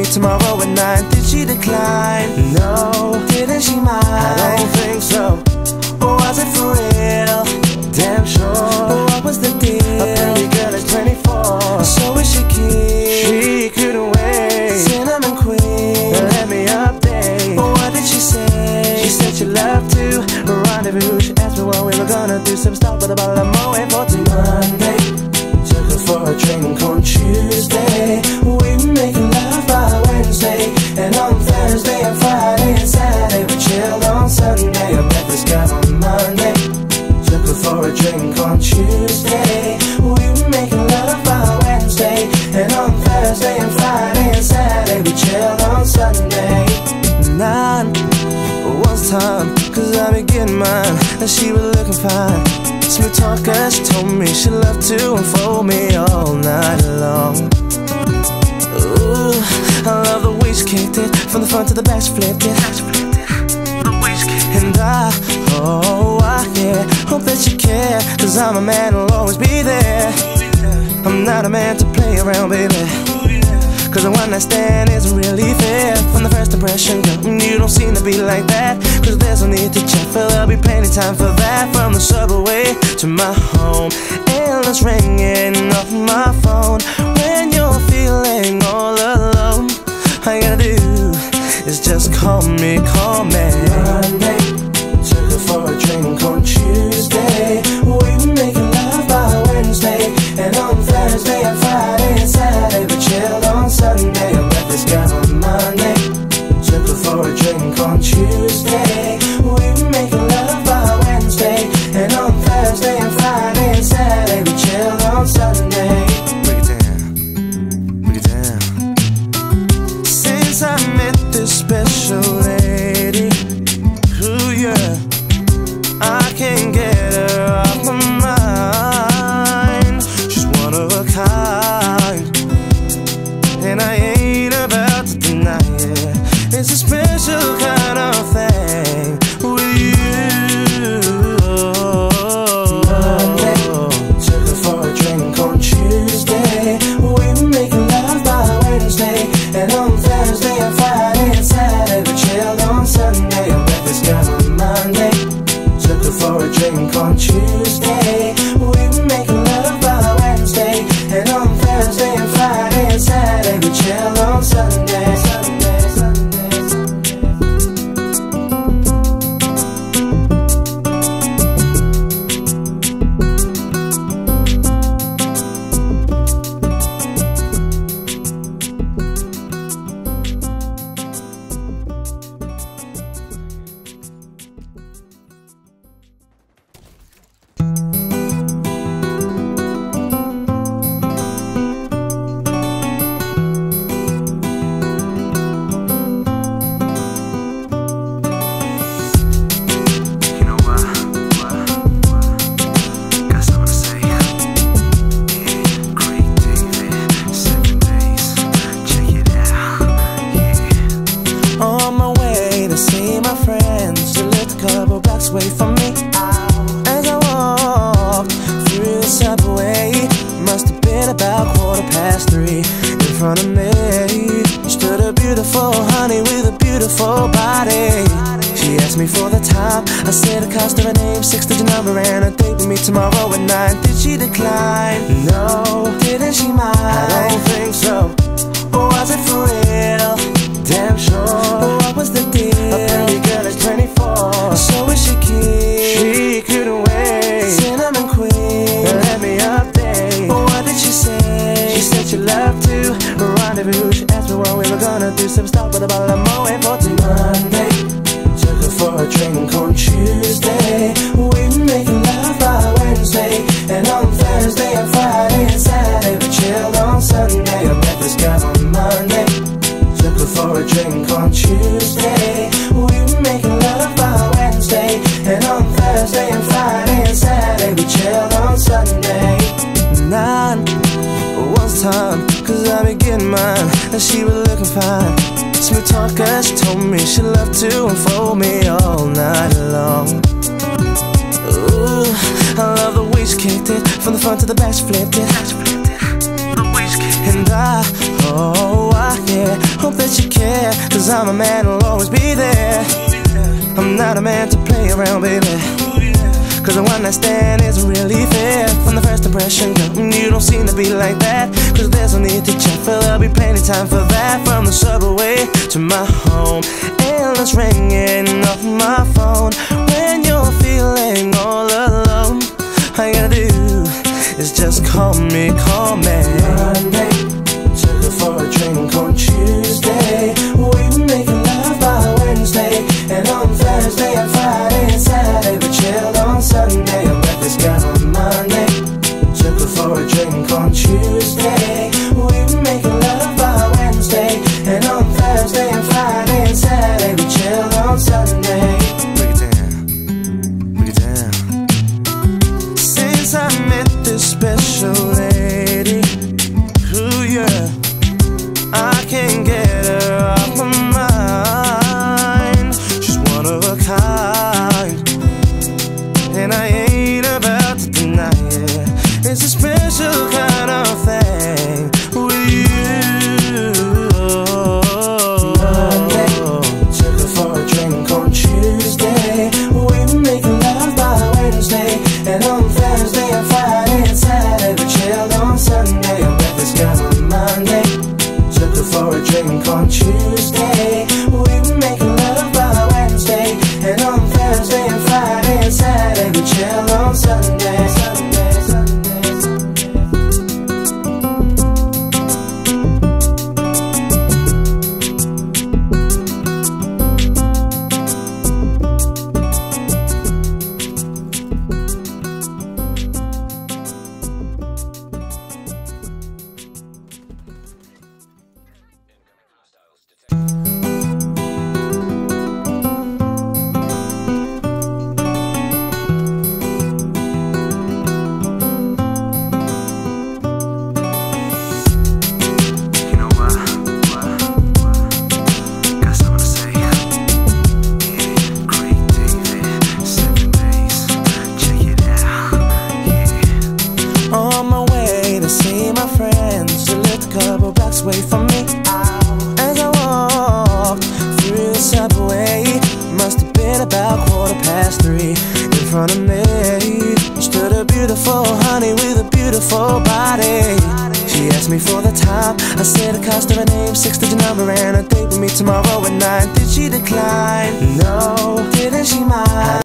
tomorrow at 9. Did she decline? No. Didn't she mind? I don't think so. Or was it for real? Damn sure. What was the deal? A pretty girl is 24, so is she keen? She couldn't wait. Cinnamon queen, let me update. What did she say? She said she loved to rendezvous. She asked me what we were gonna do. Some stop with a bottle of Moet for Monday. Took her for a drink on Tuesday. We were making love by Wednesday. And on Thursday and Friday and Saturday we chilled on Sunday. I met this guy on Monday. Took her for a drink on Tuesday. We were making love by Wednesday. And on Thursday and Friday and Saturday we chilled on Sunday. 9 was time, cause I be getting mine. And she was looking fine. Smooth talker, she told me she loved to unfold me all night long. Ooh, I love the way she kicked it. From the front to the back she flipped it. And I yeah, hope that you care, cause I'm a man who'll always be there. I'm not a man to play around, baby, cause a one night stand isn't really fair. From the first impression, girl, you don't seem to be like that. Cause there's no need to check, for there'll be plenty time for that. From the subway to my home, endless ringing off my phone. When you're feeling all alone, all you gotta do is just call me, call me. Monday, took her for a drink on Tuesday. We were making love by Wednesday. And on Thursday and Friday and Saturday we chilled on Sunday. I met this guy on Monday. Took her for a drink on Tuesday. We were making love by Wednesday. And on Thursday and Friday and Saturday we chilled on Sunday. Break it down, break it down. Since I met this special lady, ooh yeah, I can't get her off my mind. She's one of a kind, and I ain't about to deny it. It's a special kind of thing with you. Monday, took her for a drink on Tuesday. We were making love by Wednesday. And on Thursday and Friday and Saturday we chilled on Sunday. I met this guy on Monday. Took her for a drink on Tuesday. We were making love by Wednesday. And on Thursday and Friday and Saturday we chilled on Sunday. Away from me as I walked through the subway. Must have been about 3:15. In front of me stood a beautiful honey with a beautiful body. She asked me for the time. I said the cost of her name, 6-digit number, and a date with me tomorrow at 9. Did she decline? No. Didn't she mind? I don't think so. Or was it for real? Damn sure. What was the deal? A pretty girl is 24, so is she keen? She couldn't wait. Cinnamon queen, let me update. What did she say? She said she loved to rendezvous. She asked me what we were gonna do. Some stop with a bottle of Moet for Monday. Took her for a drink on Tuesday. We were making love by Wednesday. And on Thursday and Friday and Saturday we chilled on Sunday. I met this guy on Monday. Took her for a drink on Tuesday. We were making love by Wednesday. And on Thursday and Friday and Saturday we chilled on Sunday. 9 was time, cause I be getting mine. And she was looking fine. Smooth talker, she told me she loved to unfold me all night long. Ooh, I love the way she kicked it. From the front to the back she flipped it. And I yeah, hope that 'cause I'm a man who'll always be there. I'm not a man to play around, baby, 'cause a one-night stand isn't really fair. From the first impression, girl, you don't seem to be like that. 'Cause there's no need to check, for there'll be plenty time for that. From the subway to my home, endless ringing off my phone. When you're feeling all alone, all you gotta do is just call me, call me. Monday, took her for a drink on Tuesday. We were making love by Wednesday, and on Thursday and Friday and Saturday we chilled on Sunday. I met this girl on Monday, took her for a drink on Tuesday. We were making love by Wednesday, and on Thursday and Friday and Saturday we chilled on Sunday. Break it down, break it down. Since I met this special lady, ooh yeah, I can't get her off my mind. She's one of a kind, and I ain't about to deny it. It's a special kind of thing with you. Monday, took her for a drink on Tuesday. We were making love by Wednesday, and on Thursday and Friday and Saturday we chilled on Sunday. I met this girl on Monday, took her for a drink on Tuesday. We were making love by Wednesday, and on Thursday and Friday and Saturday we chilled on Sunday. Away from me, as I walked through the subway, must have been about 3:15. In front of me stood a beautiful honey with a beautiful body. She asked me for the time. I said the cost of her name, 6-digit number, and a date with me tomorrow at 9. Did she decline? No. Didn't she mind?